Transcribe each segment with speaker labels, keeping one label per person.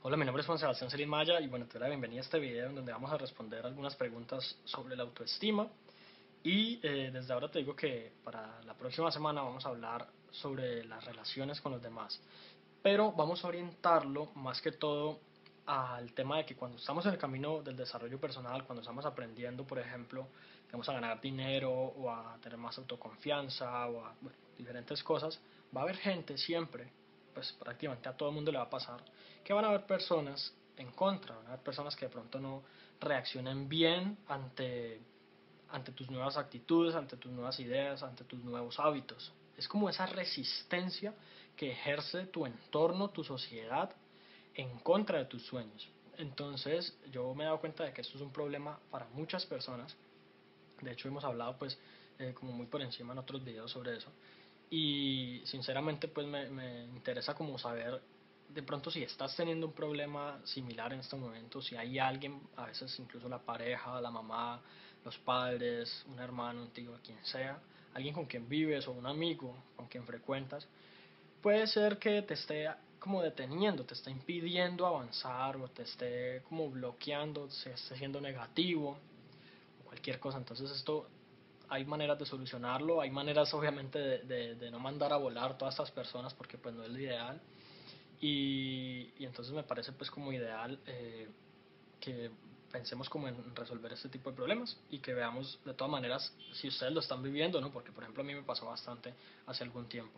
Speaker 1: Hola, mi nombre es Juan Sebastián Celis Maya y bueno, te doy la bienvenida a este video en donde vamos a responder algunas preguntas sobre la autoestima y desde ahora te digo que para la próxima semana vamos a hablar sobre las relaciones con los demás, pero vamos a orientarlo más que todo al tema de que cuando estamos en el camino del desarrollo personal, cuando estamos aprendiendo, por ejemplo, vamos a ganar dinero o a tener más autoconfianza o a bueno, diferentes cosas, va a haber gente siempre, pues prácticamente a todo el mundo le va a pasar, que van a haber personas en contra, van a haber personas que de pronto no reaccionen bien ante tus nuevas actitudes, ante tus nuevas ideas, ante tus nuevos hábitos. Es como esa resistencia que ejerce tu entorno, tu sociedad, en contra de tus sueños. Entonces yo me he dado cuenta de que esto es un problema para muchas personas. De hecho hemos hablado pues como muy por encima en otros videos sobre eso. Y sinceramente pues me interesa como saber de pronto si estás teniendo un problema similar en este momento, si hay alguien, a veces incluso la pareja, la mamá, los padres, un hermano, un tío, quien sea, alguien con quien vives o un amigo con quien frecuentas, puede ser que te esté como deteniendo, te esté impidiendo avanzar o te esté como bloqueando, se esté siendo negativo o cualquier cosa. Entonces esto hay maneras de solucionarlo, hay maneras obviamente de no mandar a volar todas estas personas porque pues no es lo ideal y entonces me parece pues como ideal que pensemos como en resolver este tipo de problemas y que veamos de todas maneras si ustedes lo están viviendo, ¿no? Porque por ejemplo a mí me pasó bastante hace algún tiempo.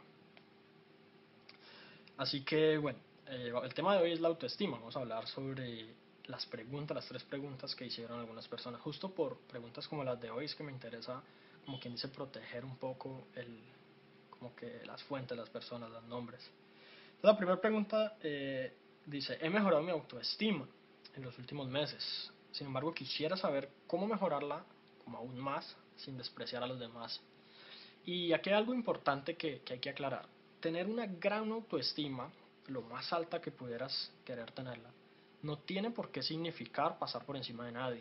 Speaker 1: Así que bueno, el tema de hoy es la autoestima. Vamos a hablar sobre las preguntas, las tres preguntas que hicieron algunas personas. Justo por preguntas como las de hoy es que me interesa, como quien dice, proteger un poco como que las fuentes, las personas, los nombres. Entonces, la primera pregunta dice, he mejorado mi autoestima en los últimos meses. Sin embargo, quisiera saber cómo mejorarla como aún más sin despreciar a los demás. Y aquí hay algo importante que hay que aclarar. Tener una gran autoestima, lo más alta que pudieras querer tenerla, no tiene por qué significar pasar por encima de nadie.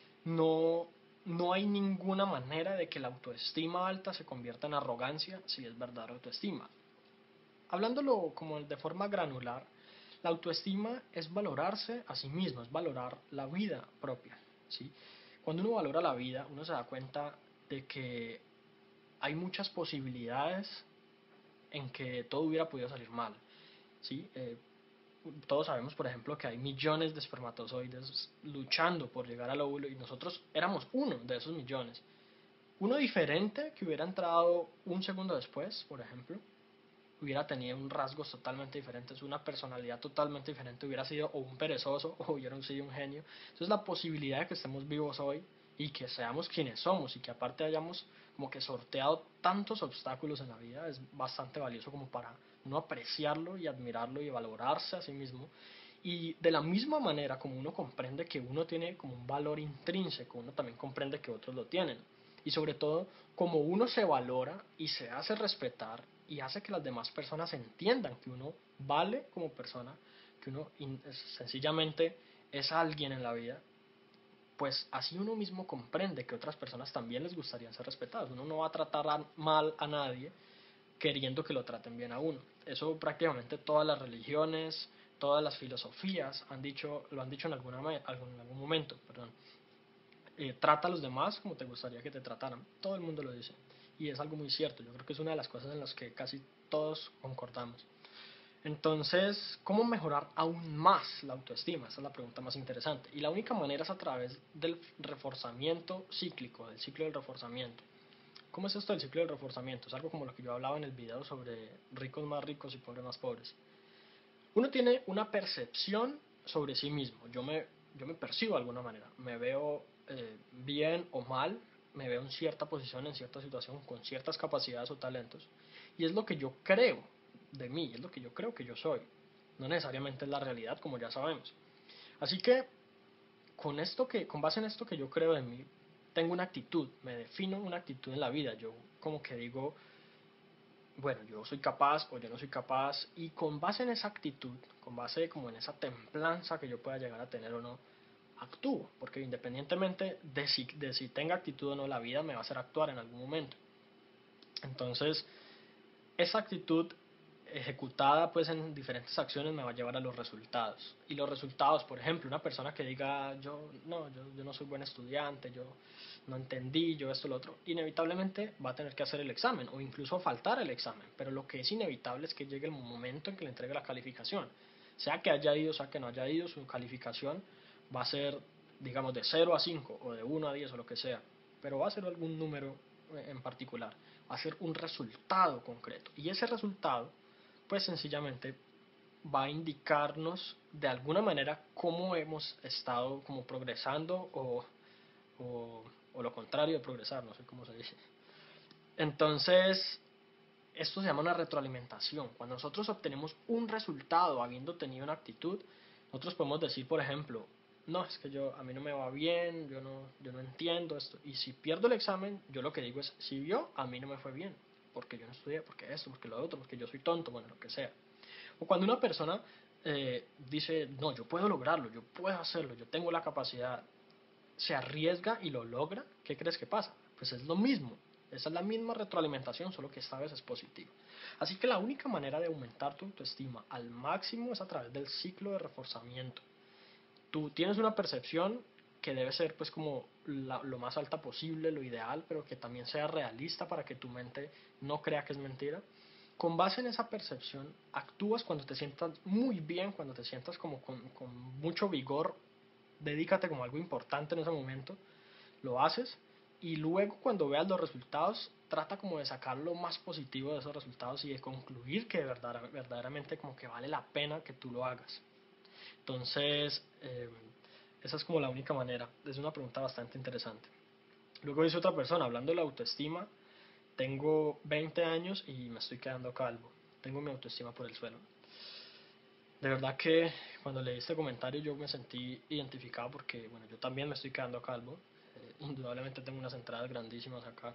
Speaker 1: No, no hay ninguna manera de que la autoestima alta se convierta en arrogancia si es verdadera autoestima. Hablándolo como de forma granular, la autoestima es valorarse a sí mismo, es valorar la vida propia, ¿sí? Cuando uno valora la vida, uno se da cuenta de que hay muchas posibilidades en que todo hubiera podido salir mal, ¿sí? Todos sabemos, por ejemplo, que hay millones de espermatozoides luchando por llegar al óvulo y nosotros éramos uno de esos millones. Uno diferente que hubiera entrado un segundo después, por ejemplo, hubiera tenido un rasgos totalmente diferentes, una personalidad totalmente diferente, hubiera sido o un perezoso o hubiera sido un genio. Entonces la posibilidad de que estemos vivos hoy y que seamos quienes somos y que aparte hayamos como que sorteado tantos obstáculos en la vida es bastante valioso como para uno apreciarlo y admirarlo y valorarse a sí mismo. Y de la misma manera como uno comprende que uno tiene como un valor intrínseco, uno también comprende que otros lo tienen. Y sobre todo, como uno se valora y se hace respetar y hace que las demás personas entiendan que uno vale como persona, que uno sencillamente es alguien en la vida, pues así uno mismo comprende que otras personas también les gustaría ser respetadas. Uno no va a tratar mal a nadie queriendo que lo traten bien a uno. Eso prácticamente todas las religiones, todas las filosofías lo han dicho en algún momento. Perdón. Trata a los demás como te gustaría que te trataran. Todo el mundo lo dice. Y es algo muy cierto. Yo creo que es una de las cosas en las que casi todos concordamos. Entonces, ¿cómo mejorar aún más la autoestima? Esa es la pregunta más interesante. Y la única manera es a través del reforzamiento cíclico, del ciclo del reforzamiento. ¿Cómo es esto del ciclo del reforzamiento? Es algo como lo que yo hablaba en el video sobre ricos más ricos y pobres más pobres. Uno tiene una percepción sobre sí mismo. Yo me percibo de alguna manera. Me veo bien o mal, me veo en cierta posición, en cierta situación, con ciertas capacidades o talentos. Y es lo que yo creo de mí, es lo que yo creo que yo soy. No necesariamente es la realidad, como ya sabemos. Así que con base en esto que yo creo de mí, tengo una actitud, me defino una actitud en la vida. Yo como que digo, bueno, yo soy capaz o yo no soy capaz, y con base en esa actitud, con base como en esa templanza que yo pueda llegar a tener o no, actúo, porque independientemente de si tenga actitud o no, la vida me va a hacer actuar en algún momento. Entonces, esa actitud ejecutada pues en diferentes acciones me va a llevar a los resultados. Y los resultados, por ejemplo, una persona que diga yo no soy buen estudiante, yo no entendí, yo esto, lo otro, inevitablemente va a tener que hacer el examen o incluso faltar el examen. Pero lo que es inevitable es que llegue el momento en que le entregue la calificación. Sea que haya ido, sea que no haya ido, su calificación va a ser, digamos, de 0 a 5 o de 1 a 10 o lo que sea. Pero va a ser algún número en particular. Va a ser un resultado concreto. Y ese resultado pues sencillamente va a indicarnos de alguna manera cómo hemos estado como progresando o, o lo contrario de progresar, no sé cómo se dice. Entonces, esto se llama una retroalimentación. Cuando nosotros obtenemos un resultado habiendo tenido una actitud, nosotros podemos decir, por ejemplo, no, es que a mí no me va bien, yo no entiendo esto. Y si pierdo el examen, yo lo que digo es, si vio, a mí no me fue bien, porque yo no estudié, porque esto, porque lo otro, porque yo soy tonto, bueno, lo que sea. O cuando una persona dice, no, yo puedo lograrlo, yo puedo hacerlo, yo tengo la capacidad, se arriesga y lo logra, ¿qué crees que pasa? Pues es lo mismo, esa es la misma retroalimentación, solo que esta vez es positiva. Así que la única manera de aumentar tu autoestima al máximo es a través del ciclo de reforzamiento. Tú tienes una percepción que debe ser pues como lo más alta posible, lo ideal, pero que también sea realista para que tu mente no crea que es mentira. Con base en esa percepción, actúas cuando te sientas muy bien, cuando te sientas como con mucho vigor, dedícate como algo importante en ese momento, lo haces y luego cuando veas los resultados, trata como de sacar lo más positivo de esos resultados y de concluir que verdaderamente como que vale la pena que tú lo hagas. Entonces, esa es como la única manera. Es una pregunta bastante interesante. Luego dice otra persona, hablando de la autoestima, tengo 20 años y me estoy quedando calvo. Tengo mi autoestima por el suelo. De verdad que cuando leí este comentario yo me sentí identificado porque, bueno, yo también me estoy quedando calvo. Indudablemente tengo unas entradas grandísimas acá.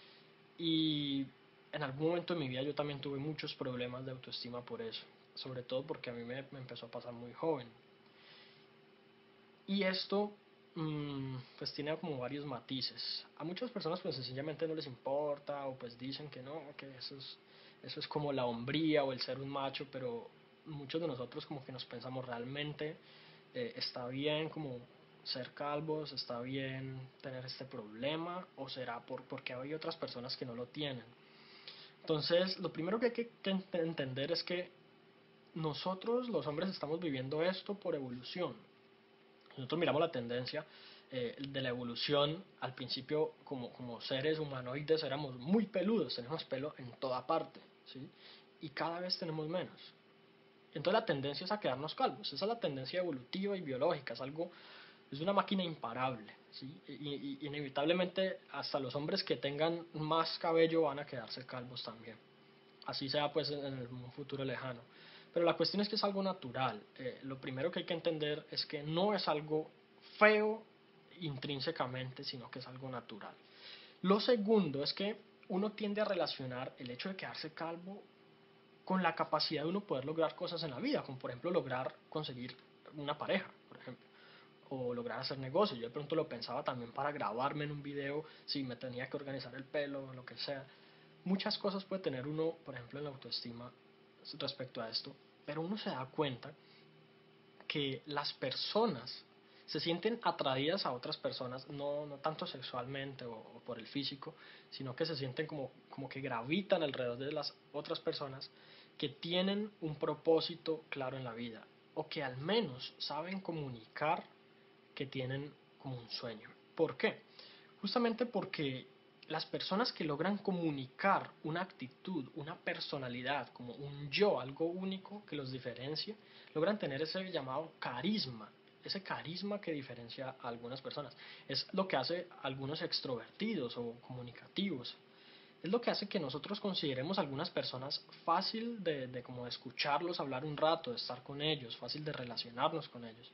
Speaker 1: Y en algún momento de mi vida yo también tuve muchos problemas de autoestima por eso. Sobre todo porque a mí me empezó a pasar muy joven. Y esto pues tiene como varios matices. A muchas personas pues sencillamente no les importa o pues dicen que no, que eso es como la hombría o el ser un macho, pero muchos de nosotros como que nos pensamos realmente está bien como ser calvos, está bien tener este problema o será porque hay otras personas que no lo tienen. Entonces lo primero que hay que entender es que nosotros los hombres estamos viviendo esto por evolución. Nosotros miramos la tendencia de la evolución. Al principio como seres humanoides éramos muy peludos, tenemos pelo en toda parte, ¿sí? Y cada vez tenemos menos. Entonces la tendencia es a quedarnos calvos. Esa es la tendencia evolutiva y biológica, es una máquina imparable, ¿sí? Y inevitablemente hasta los hombres que tengan más cabello van a quedarse calvos también, así sea pues en un futuro lejano. Pero la cuestión es que es algo natural. Lo primero que hay que entender es que no es algo feo intrínsecamente, sino que es algo natural. Lo segundo es que uno tiende a relacionar el hecho de quedarse calvo con la capacidad de uno poder lograr cosas en la vida, como por ejemplo lograr conseguir una pareja, por ejemplo, o lograr hacer negocios. Yo de pronto lo pensaba también para grabarme en un video, si me tenía que organizar el pelo, lo que sea. Muchas cosas puede tener uno, por ejemplo, en la autoestima respecto a esto, pero uno se da cuenta que las personas se sienten atraídas a otras personas, no tanto sexualmente o por el físico, sino que se sienten como que gravitan alrededor de las otras personas que tienen un propósito claro en la vida o que al menos saben comunicar que tienen como un sueño. ¿Por qué? Justamente porque las personas que logran comunicar una actitud, una personalidad, como un yo, algo único que los diferencia, logran tener ese llamado carisma, ese carisma que diferencia a algunas personas. Es lo que hace a algunos extrovertidos o comunicativos. Es lo que hace que nosotros consideremos a algunas personas fácil de como escucharlos hablar un rato, de estar con ellos, fácil de relacionarnos con ellos.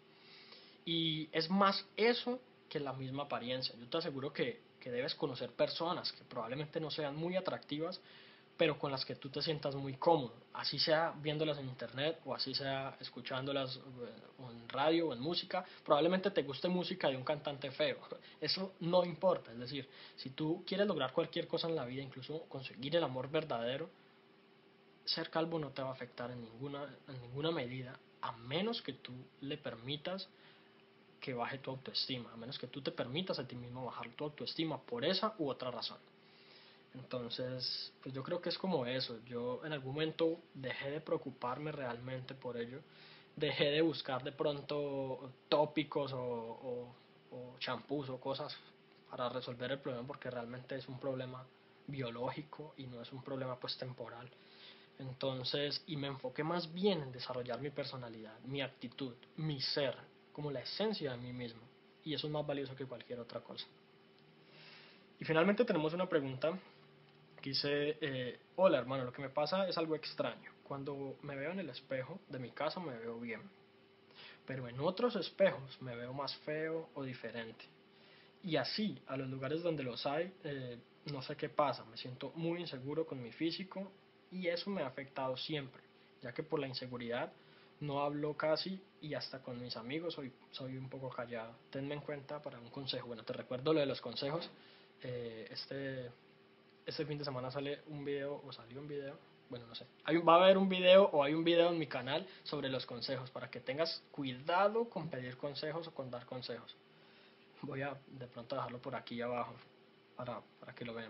Speaker 1: Y es más eso que la misma apariencia. Yo te aseguro que debes conocer personas que probablemente no sean muy atractivas, pero con las que tú te sientas muy cómodo. Así sea viéndolas en internet o así sea escuchándolas o en radio o en música. Probablemente te guste música de un cantante feo. Eso no importa. Es decir, si tú quieres lograr cualquier cosa en la vida, incluso conseguir el amor verdadero, ser calvo no te va a afectar en ninguna medida, a menos que tú le permitas que baje tu autoestima, a menos que tú te permitas a ti mismo bajar tu autoestima por esa u otra razón. Entonces, pues yo creo que es como eso. Yo en algún momento dejé de preocuparme realmente por ello. Dejé de buscar de pronto tópicos o champús o cosas para resolver el problema, porque realmente es un problema biológico y no es un problema pues temporal. Entonces, y me enfoqué más bien en desarrollar mi personalidad, mi actitud, mi ser, como la esencia de mí mismo. Y eso es más valioso que cualquier otra cosa. Y finalmente tenemos una pregunta que dice, hola hermano, lo que me pasa es algo extraño. Cuando me veo en el espejo de mi casa me veo bien, pero en otros espejos me veo más feo o diferente. Y así, a los lugares donde los hay, no sé qué pasa, me siento muy inseguro con mi físico y eso me ha afectado siempre, ya que por la inseguridad no hablo casi y hasta con mis amigos soy un poco callado. Tenme en cuenta para un consejo. Bueno, te recuerdo lo de los consejos. Eh, este, este fin de semana sale un video, o salió un video, bueno, no sé. Va a haber un video o hay un video en mi canal sobre los consejos, para que tengas cuidado con pedir consejos o con dar consejos. Voy a de pronto dejarlo por aquí abajo para que lo vean.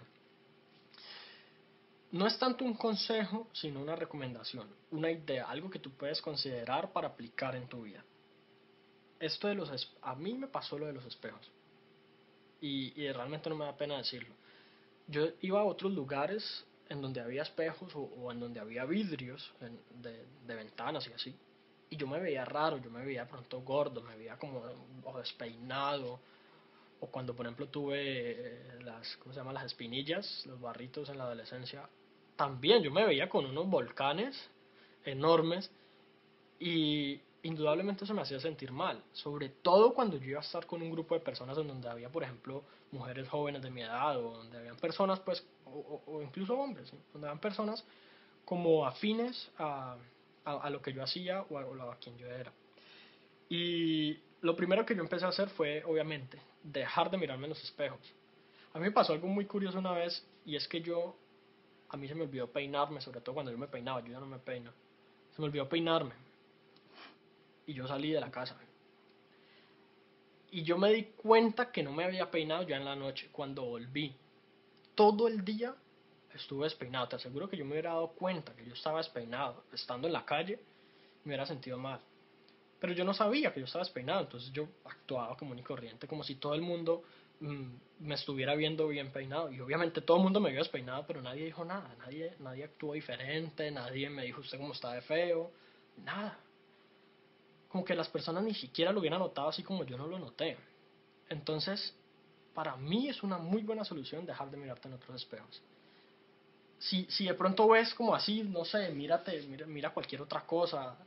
Speaker 1: No es tanto un consejo, sino una recomendación, una idea, algo que tú puedes considerar para aplicar en tu vida. Esto de a mí me pasó lo de los espejos y realmente no me da pena decirlo. Yo iba a otros lugares en donde había espejos o en donde había vidrios de ventanas y así, y yo me veía raro, yo me veía de pronto gordo, me veía como o despeinado, o cuando por ejemplo tuve ¿cómo se llama? Las espinillas, los barritos en la adolescencia, también yo me veía con unos volcanes enormes y indudablemente eso me hacía sentir mal, sobre todo cuando yo iba a estar con un grupo de personas en donde había, por ejemplo, mujeres jóvenes de mi edad, o donde habían personas, pues, o incluso hombres, ¿sí? Donde habían personas como afines a lo que yo hacía o a quien yo era. Y lo primero que yo empecé a hacer fue, obviamente, dejar de mirarme en los espejos. A mí me pasó algo muy curioso una vez, y es que a mí se me olvidó peinarme, sobre todo cuando yo me peinaba, yo ya no me peino. Se me olvidó peinarme y yo salí de la casa. Y yo me di cuenta que no me había peinado ya en la noche, cuando volví. Todo el día estuve despeinado. Te aseguro que yo me hubiera dado cuenta que yo estaba despeinado, estando en la calle, me hubiera sentido mal. Pero yo no sabía que yo estaba despeinado, entonces yo actuaba común y corriente, como si todo el mundo me estuviera viendo bien peinado. Y obviamente todo el mundo me vio despeinado, pero nadie dijo nada, nadie actuó diferente, nadie me dijo usted cómo está de feo, nada. Como que las personas ni siquiera lo hubieran notado así como yo no lo noté. Entonces, para mí es una muy buena solución dejar de mirarte en otros espejos. Si de pronto ves como así, no sé, mira cualquier otra cosa,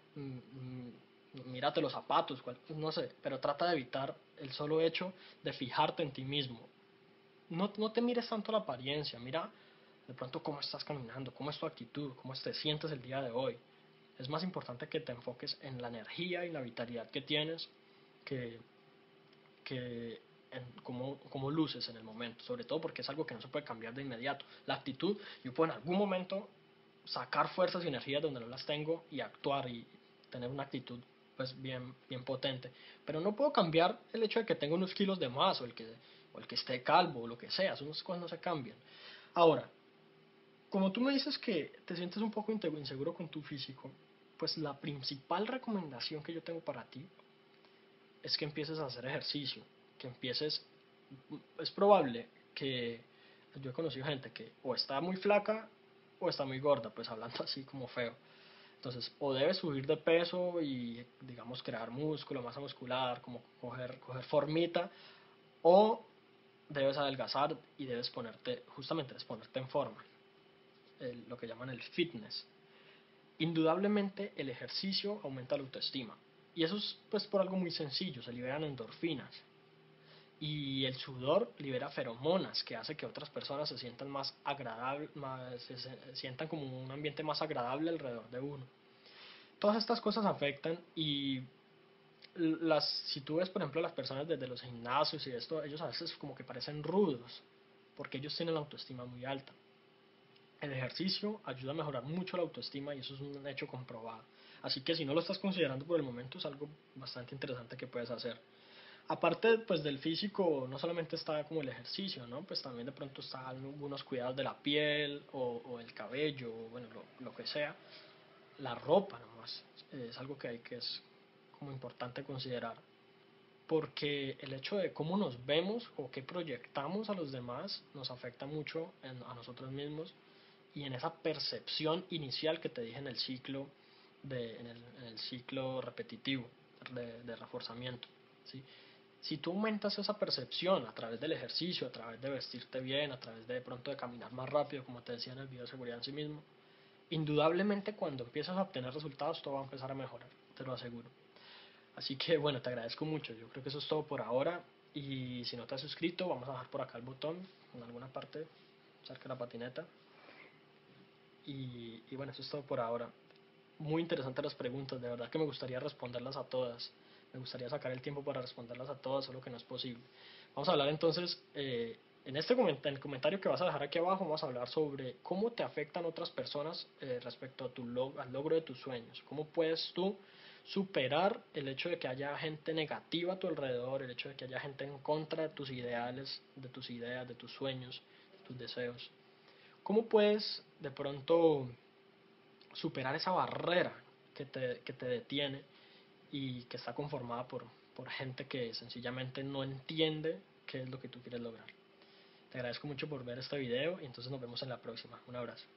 Speaker 1: mírate los zapatos, no sé, pero trata de evitar el solo hecho de fijarte en ti mismo. No te mires tanto la apariencia, mira de pronto cómo estás caminando, cómo es tu actitud, cómo te sientes el día de hoy. Es más importante que te enfoques en la energía y la vitalidad que tienes que, que en cómo luces en el momento, sobre todo porque es algo que no se puede cambiar de inmediato. La actitud, yo puedo en algún momento sacar fuerzas y energías donde no las tengo y actuar y tener una actitud pues bien potente, pero no puedo cambiar el hecho de que tenga unos kilos de más o el que esté calvo o lo que sea, esas cosas no se cambian. Ahora, como tú me dices que te sientes un poco inseguro con tu físico, pues la principal recomendación que yo tengo para ti es que empieces a hacer ejercicio, que empieces, es probable que yo he conocido gente que o está muy flaca o está muy gorda, pues hablando así como feo. Entonces, o debes subir de peso y, digamos, crear músculo, masa muscular, como coger formita, o debes adelgazar y justamente debes ponerte en forma, lo que llaman el fitness. Indudablemente el ejercicio aumenta la autoestima. Y eso es pues por algo muy sencillo, se liberan endorfinas. Y el sudor libera feromonas que hace que otras personas se sientan más agradables, se sientan como un ambiente más agradable alrededor de uno. Todas estas cosas afectan y si tú ves por ejemplo las personas desde los gimnasios y esto, ellos a veces como que parecen rudos porque ellos tienen la autoestima muy alta. El ejercicio ayuda a mejorar mucho la autoestima y eso es un hecho comprobado. Así que si no lo estás considerando por el momento es algo bastante interesante que puedes hacer. Aparte pues del físico, no solamente está como el ejercicio, ¿no? Pues también de pronto están algunos cuidados de la piel o el cabello, o bueno, lo que sea. La ropa nomás es algo que es como importante considerar. Porque el hecho de cómo nos vemos o qué proyectamos a los demás nos afecta mucho a nosotros mismos y en esa percepción inicial que te dije en el ciclo, en el ciclo repetitivo de reforzamiento. ¿Sí? Si tú aumentas esa percepción a través del ejercicio, a través de vestirte bien, a través de pronto de caminar más rápido, como te decía en el video de seguridad en sí mismo, indudablemente cuando empiezas a obtener resultados todo va a empezar a mejorar, te lo aseguro. Así que bueno, te agradezco mucho, yo creo que eso es todo por ahora y si no te has suscrito vamos a dejar por acá el botón en alguna parte cerca de la patineta y bueno, eso es todo por ahora. Muy interesantes las preguntas, de verdad que me gustaría responderlas a todas. Me gustaría sacar el tiempo para responderlas a todas, solo que no es posible. Vamos a hablar entonces, en el comentario que vas a dejar aquí abajo, vamos a hablar sobre cómo te afectan otras personas respecto a al logro de tus sueños. Cómo puedes tú superar el hecho de que haya gente negativa a tu alrededor, el hecho de que haya gente en contra de tus ideales, de tus ideas, de tus sueños, de tus deseos. ¿Cómo puedes de pronto superar esa barrera que te detiene y que está conformada por gente que sencillamente no entiende qué es lo que tú quieres lograr? Te agradezco mucho por ver este video y entonces nos vemos en la próxima. Un abrazo.